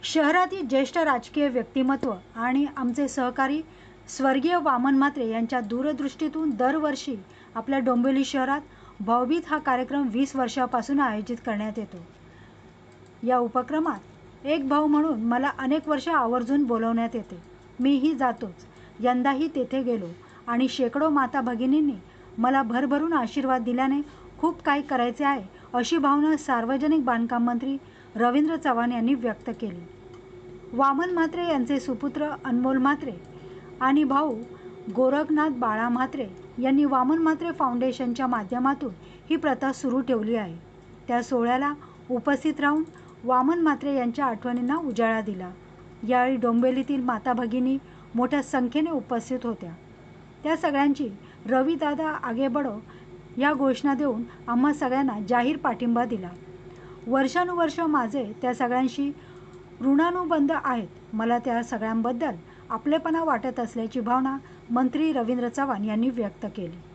शहरातील ज्येष्ठ राजकीय व्यक्तिमत्व आणि आमचे सहकारी स्वर्गीय वामन म्हात्रे यांच्या दूरदृष्टीतून दरवर्षी आपल्या डोंबिवली शहरात भाऊबीज हा कार्यक्रम 20 वर्षापासून आयोजित करण्यात येतो। या उपक्रमात एक भाऊ म्हणून मला अनेक वर्ष आवर्जून बोलवण्यात येते। मीही जातोच। यंदाही तेथे गेलो आणि शेकडो माता भगिनींनी मला भरभरून आशीर्वाद दिल्याने खूप काही करायचे आहे अशी भावना सार्वजनिक बांधकाम मंत्री रवींद्र चव्हाण यांनी व्यक्त केली। वामन म्हात्रे यांचे सुपुत्र अनमोल म्हात्रे आणि भाऊ गोरखनाथ बाळा म्हात्रे यांनी वामन म्हात्रे फाउंडेशनच्या माध्यमातून ही प्रथा सुरू ठेवली आहे। त्या सोहळ्याला उपस्थित राहून वामन म्हात्रे यांच्या आठवणींना उजाळा दिला। यावेळी डोंबिवलीतील माता भगिनी मोठ्या संख्येने उपस्थित होत्या। त्या सगळ्यांची रविदादा आगे बढो या घोषणा देऊन आम्हा सगळ्यांना जाहीर पाठिंबा दिला। वर्षानुवर्ष माझे त्या सगळ्यांशी ऋणानुबंध आहेत। मला त्या सगळ्यांबद्दल आपलेपणा वाटत असल्याची भावना मंत्री रवींद्र चव्हाण यांनी व्यक्त केली।